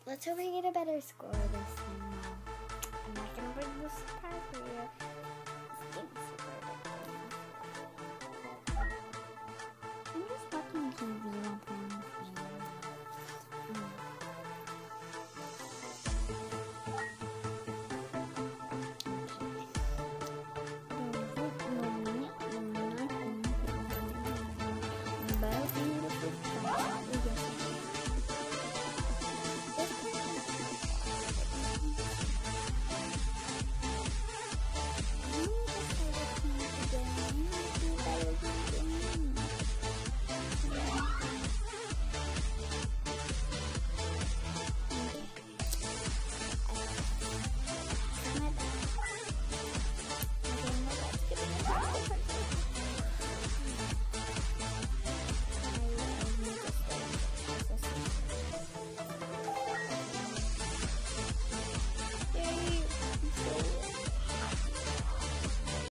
Let's hope we get a better score this time. I'm not gonna bring the surprise for you. This game's so good.